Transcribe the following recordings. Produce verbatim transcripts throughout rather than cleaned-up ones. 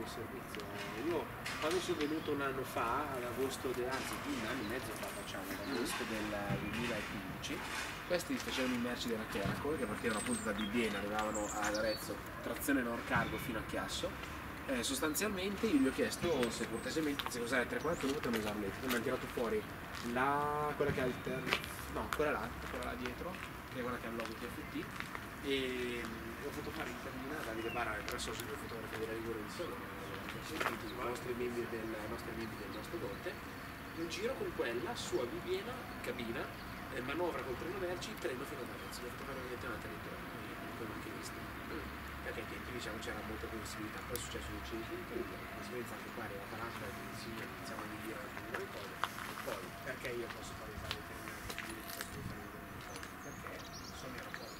il servizio. Io quando sono venuto un anno fa, ad agosto, de, anzi un anno e mezzo fa facciamo, ad agosto del duemilaquindici, questi facevano i merci della Keracol che partivano appunto da Bibbiena, arrivavano ad Arezzo, trazione Nord Cargo fino a Chiasso. Eh, sostanzialmente io gli ho chiesto se cortesemente se usare tre quarantuno potevano usarle, mi hanno tirato fuori la, quella che ha il ter, no, quella là, quella là dietro, che è quella che ha il logo T F T, e ho fatto fare in termina da Davide Barra, il presso il fotografo della Ligure di Solo, i nostri membri del, i nostri membri del nostro botte, un giro con quella su a Bibbiena, cabina, eh, manovra col treno merci, treno fino ad Arezzo, ho fatto fare una chiamata addirittura, come anche visto. Perché ai tempi diciamo c'era molta possibilità, poi è successo un incidente in Puglia, la conseguenza anche qua arriva Taranta e iniziamo a dire alcune cose, e poi perché io posso fare fare determinate giri, posso fare determinate cose, perché sono i rapporti.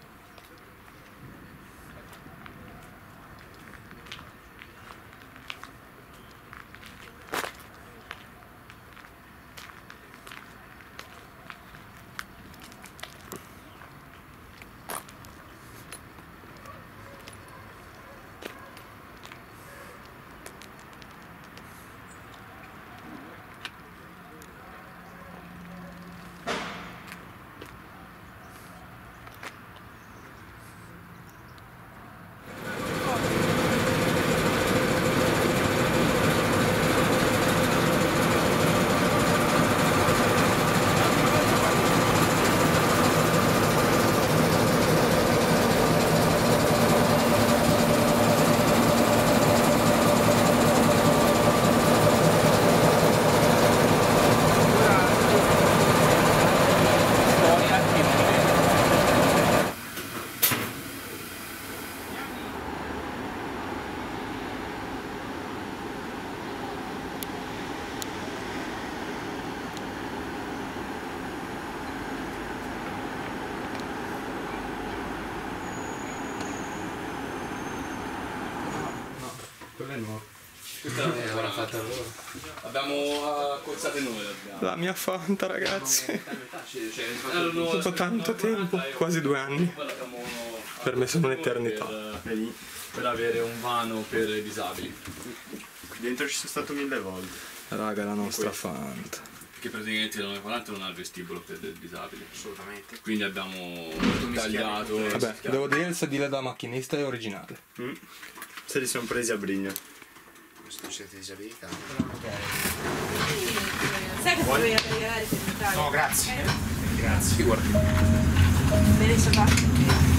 Quella è nuova. Questa è una fatta loro. Abbiamo accozzate noi. Abbiamo. La mia Fanta, ragazzi. Cioè, dopo tanto tempo, quasi due anni. Per me sono un'eternità. Per, per avere un vano per i disabili. Dentro ci sono stato mille volte. Raga, la nostra Fanta. Che praticamente il novecentoquaranta non ha il vestibolo per i disabili. Assolutamente. Quindi abbiamo tagliato. Vabbè, devo dire il sedile da macchinista è originale. Mm. Se li sono presi a Brigno. Questo c'è disabilità. Sai che dovevi regalare per l'Italia? No, grazie. Eh? Grazie. Figurati. Me ne so fatto.